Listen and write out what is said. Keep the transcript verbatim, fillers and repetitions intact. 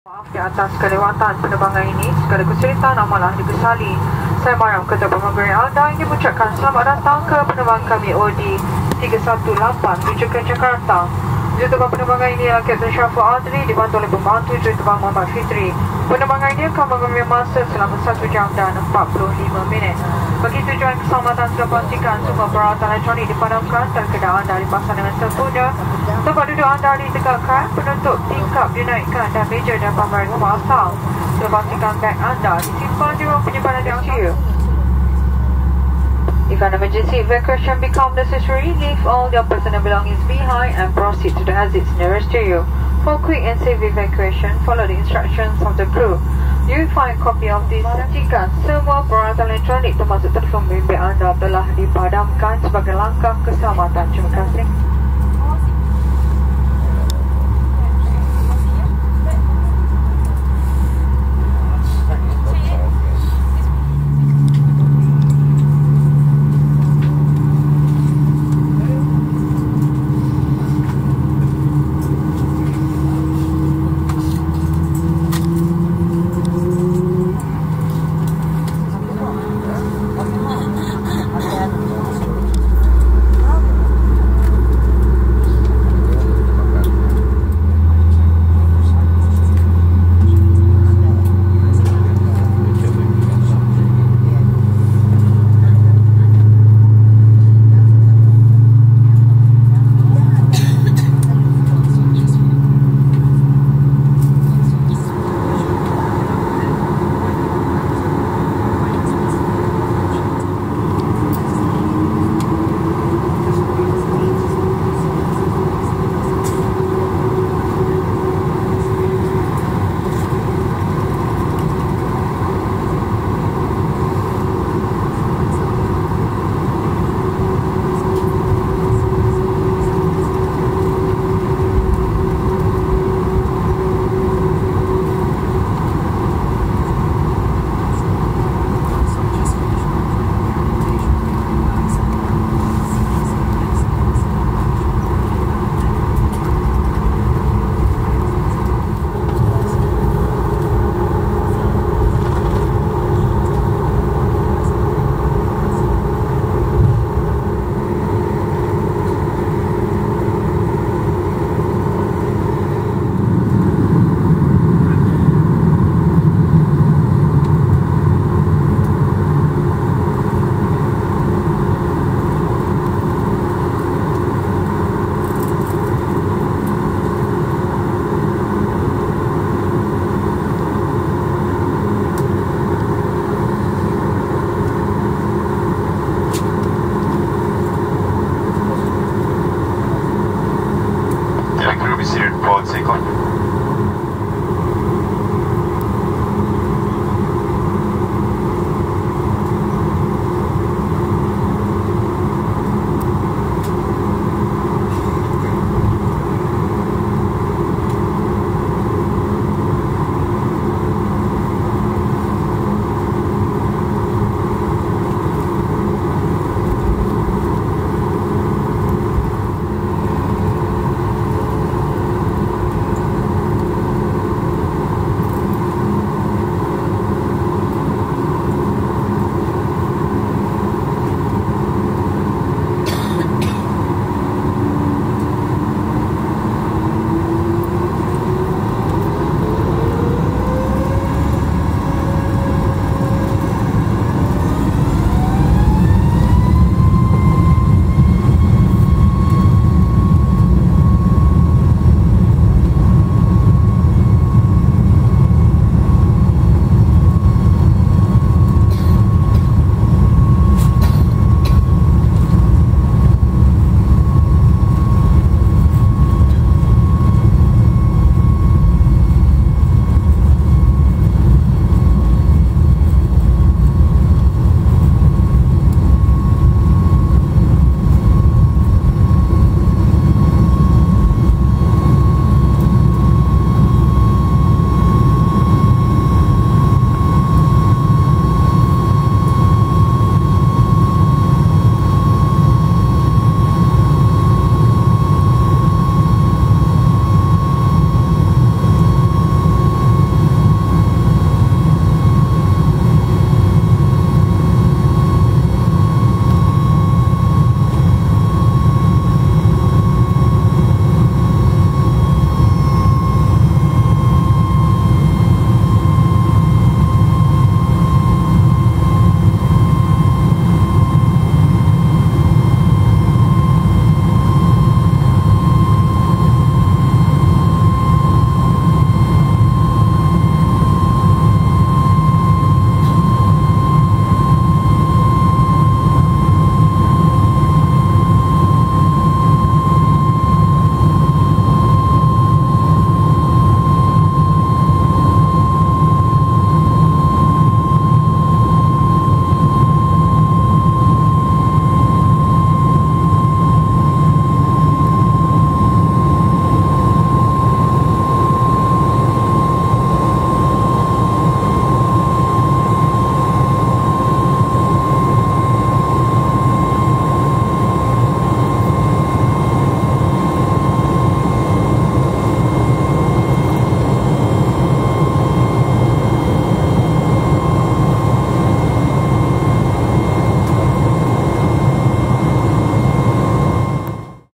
Maaf di atas kelewatan penerbangan ini. Segala kesulitan amalah dikesali. Saya maram ketua pemegari anda ingin mengucapkan selamat datang ke penerbangan kami O D tiga satu lapan menuju ke Jakarta. Juruterbang penerbangan ini adalah Kapten Syaful Adli dibantu oleh pembantu Juruterbang Muhammad Fitri. Penerbangan ini akan mengambil masa selama satu jam dan empat puluh lima minit. Bagi tujuan keselamatan sudah pastikan semua peralatan elektronik dipadamkan dan kedai anda dipasang dengan sempurna. Tempat duduk anda ditegakkan, penutup tingkap dinaikkan dan meja dan pameran rumah asal. Sudah pastikan beg anda disimpan di ruang penyimpanan yang kecil. If an emergency evacuation becomes necessary, leave all your personal belongings behind and proceed to the exits nearest to you. For quick and safe evacuation, follow the instructions of the crew. You will find a copy of this. Pastikan semua peralatan elektronik termasuk telefon bimbit anda telah dipadamkan sebagai langkah keselamatan. Terima kasih.